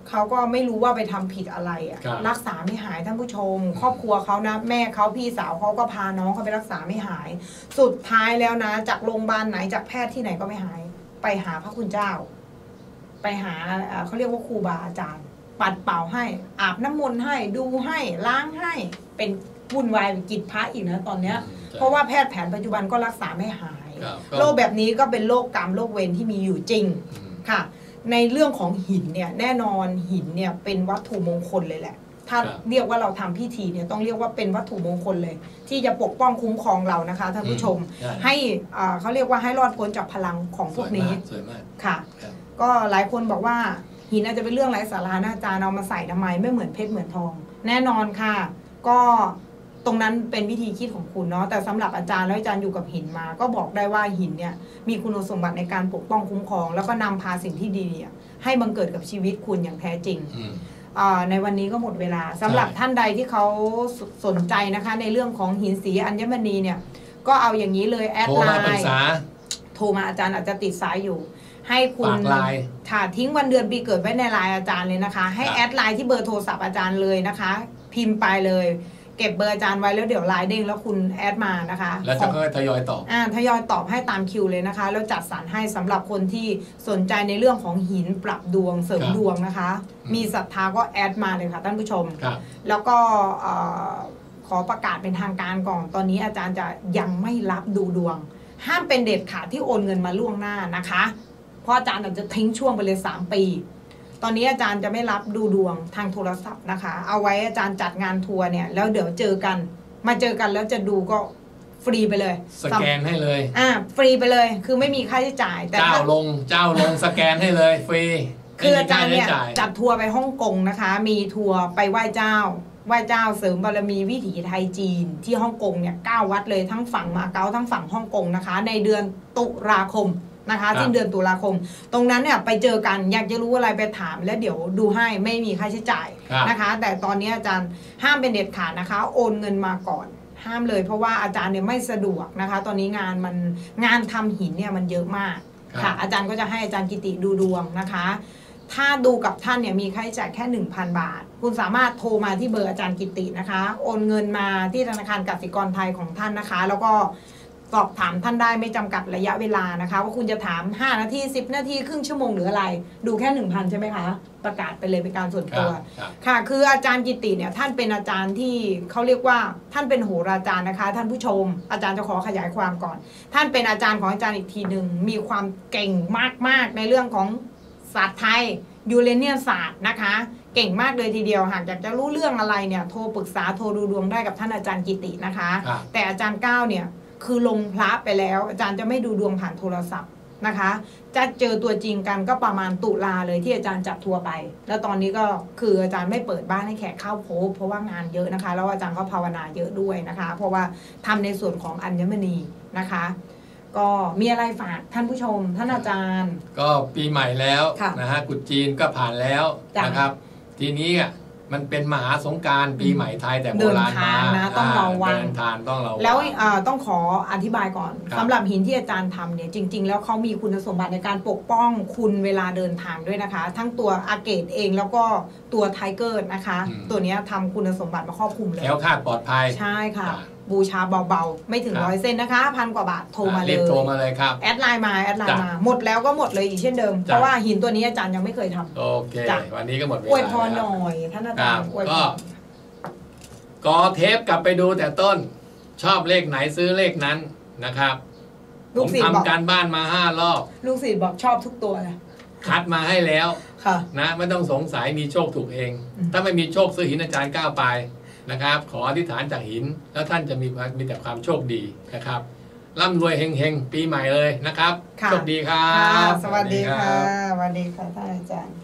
เขาก็ไม่รู้ว่าไปทำผิดอะไรอ่ะรักษาไม่หายท่านผู้ชม ครอบครัวเขานะแม่เขาพี่สาวเขาก็พาน้องเขาไปรักษาไม่หาย สุดท้ายแล้วนะจากโรงพยาบาลไหนจากแพทย์ที่ไหนก็ไม่หายไปหาพระคุณเจ้าไปหาเขาเรียกว่าครูบาอาจารย์ปัดเป่าให้อาบน้ำมนต์ให้ดูให้ล้างให้เป็นวุ่นวายกิจพระอีกนะตอนเนี้ยเพราะว่าแพทย์แผนปัจจุบันก็รักษาไม่หายโรคแบบนี้ก็เป็นโรคกรรมโรคเวรที่มีอยู่จริงค่ะในเรื่องของหินเนี่ยแน่นอนหินเนี่ยเป็นวัตถุมงคลเลยแหละถ้าเรียกว่าเราทำพิธีเนี่ยต้องเรียกว่าเป็นวัตถุมงคลเลย ที่จะปกป้องคุ้มครองเรานะคะท่านผู้ชมให้เขาเรียกว่าให้รอดพ้นจากพลังของพวกนี้ค่ะก็หลายคนบอกว่าหินอาจจะเป็นเรื่องไร้สาระนะอาจารย์เอามาใส่ทำไมไม่เหมือนเพชรเหมือนทองแน่นอนค่ะก็ตรงนั้นเป็นวิธีคิดของคุณเนาะแต่สำหรับอาจารย์แล้วอาจารย์อยู่กับหินมาก็บอกได้ว่าหินเนี่ยมีคุณสมบัติในการปกป้องคุ้มครองแล้วก็นำพาสิ่งที่ดีให้บังเกิดกับชีวิตคุณอย่างแท้จริงในวันนี้ก็หมดเวลาสำหรับท่านใดที่เขาสนใจนะคะในเรื่องของหินสีอัญมณีเนี่ยก็เอาอย่างนี้เลยแอดไลน์โทรมาอาจารย์อาจจะติดสายอยู่ให้คุณค่ะทิ้งวันเดือนปีเกิดไว้ในไลน์อาจารย์เลยนะคะให้แอดไลน์ที่เบอร์โทรศัพท์อาจารย์เลยนะคะพิมพ์ไปเลยเก็บเบอร์อาจารย์ไว้แล้วเดี๋ยวไลน์เด้งแล้วคุณแอดมานะคะแล้วจะค่อยทยอยตอบทยอยตอบให้ตามคิวเลยนะคะแล้วจัดสรรให้สำหรับคนที่สนใจในเรื่องของหินปรับดวงเสริมดวงนะคะมีศรัทธาก็แอดมาเลยค่ะท่านผู้ชมแล้วก็ขอประกาศเป็นทางการก่อนตอนนี้อาจารย์จะยังไม่รับดูดวงห้ามเป็นเด็ดขาดที่โอนเงินมาล่วงหน้านะคะเพราะอาจารย์จะทิ้งช่วงไปเลย3 ปีตอนนี้อาจารย์จะไม่รับดูดวงทางโทรศัพท์นะคะเอาไว้อาจารย์จัดงานทัวร์เนี่ยแล้วเดี๋ยวเจอกันมาเจอกันแล้วจะดูก็ฟรีไปเลยสแกนให้เลยฟรีไปเลยคือไม่มีค่าใช้จ่ายแต่เจ้าลงสแกนให้เลยฟรีคืออาจารย์เนี่ยจัดทัวร์ไปฮ่องกงนะคะมีทัวร์ไปไหว้เจ้าเสริมบารมีวิถีไทยจีนที่ฮ่องกงเนี่ย9 วัดเลยทั้งฝั่งมาเก๊าทั้งฝั่งฮ่องกงนะคะในเดือนตุลาคมนะคะสิ้นเดือนตุลาคมตรงนั้นเนี่ยไปเจอกันอยากจะรู้อะไรไปถามแล้วเดี๋ยวดูให้ไม่มีค่าใช้จ่ายนะคะแต่ตอนนี้อาจารย์ห้ามเป็นเด็ดขาดนะคะโอนเงินมาก่อนห้ามเลยเพราะว่าอาจารย์เนี่ยไม่สะดวกนะคะตอนนี้งานทำหินเนี่ยมันเยอะมากค่ะอาจารย์ก็จะให้อาจารย์กิติดูดวงนะคะถ้าดูกับท่านเนี่ยมีค่าใช้จ่ายแค่ 1,000 บาทคุณสามารถโทรมาที่เบอร์อาจารย์กิตินะคะโอนเงินมาที่ธนาคารกสิกรไทยของท่านนะคะแล้วก็สอบถามท่านได้ไม่จำกัดระยะเวลานะคะว่าคุณจะถาม5 นาที10 นาทีครึ่งชั่วโมงหรืออะไรดูแค่ 1,000 ใช่ไหมคะประกาศไปเลยเป็นการส่วนตัวค่ะคืออาจารย์กิติเนี่ยท่านเป็นอาจารย์ที่เขาเรียกว่าท่านเป็นโหราจารย์นะคะท่านผู้ชมอาจารย์จะขอขยายความก่อนท่านเป็นอาจารย์ของอาจารย์อีกทีหนึ่งมีความเก่งมากๆในเรื่องของศาสตร์ไทยยูเรเนียมศาสตร์นะคะเก่งมากเลยทีเดียวหากอยากจะรู้เรื่องอะไรเนี่ยโทรปรึกษาโทรดูดวงได้กับท่านอาจารย์กิตินะคะแต่อาจารย์ก้าวเนี่ยคือลงพระไปแล้วอาจารย์จะไม่ดูดวงผ่านโทรศัพท์นะคะจะเจอตัวจริงกันก็ประมาณตุลาเลยที่อาจารย์จับทัวร์ไปแล้วตอนนี้ก็คืออาจารย์ไม่เปิดบ้านให้แขกเข้าพบเพราะว่างานเยอะนะคะแล้วอาจารย์ก็ภาวนาเยอะด้วยนะคะเพราะว่าทำในส่วนของอัญมณีนะคะก็มีอะไรฝากท่านผู้ชมท่านอาจารย์ก็ปีใหม่แล้วนะฮะกุดจีนก็ผ่านแล้วนะครับทีนี้มันเป็นมหาสงกรานต์ปีใหม่ไทยแต่โบราณมาต้องระวังเดินทางต้องระวังแล้วต้องขออธิบายก่อนสำหรับหินที่อาจารย์ทำเนี่ยจริงๆแล้วเขามีคุณสมบัติในการปกป้องคุณเวลาเดินทางด้วยนะคะทั้งตัวอาเกตเองแล้วก็ตัวไทเกอร์นะคะตัวนี้ทำคุณสมบัติมาครอบคลุมเลยแคล้วคลาดปลอดภัยใช่ค่ะบูชาเบาๆไม่ถึง100 เซนนะคะ1,000 กว่าบาทโทรมาเลยโทรมาเลยครับแอดไลน์มาหมดแล้วก็หมดเลยอีกเช่นเดิมเพราะว่าหินตัวนี้อาจารย์ยังไม่เคยทำโอเควันนี้ก็หมดเวลาอวยพรหน่อยท่านอาจารย์ก็เทปกลับไปดูแต่ต้นชอบเลขไหนซื้อเลขนั้นนะครับผมทำการบ้านมา5 รอบลูกศิษย์บอกชอบทุกตัวเลยคัดมาให้แล้วนะไม่ต้องสงสัยมีโชคถูกเองถ้าไม่มีโชคซื้อหินอาจารย์ก้าวไปนะครับขออธิษฐานจากหินแล้วท่านจะมีแต่ความโชคดีนะครับร่ำรวยเฮงๆปีใหม่เลยนะครับโชคดีครับสวัสดีค่ะสวัสดีค่ะท่านอาจารย์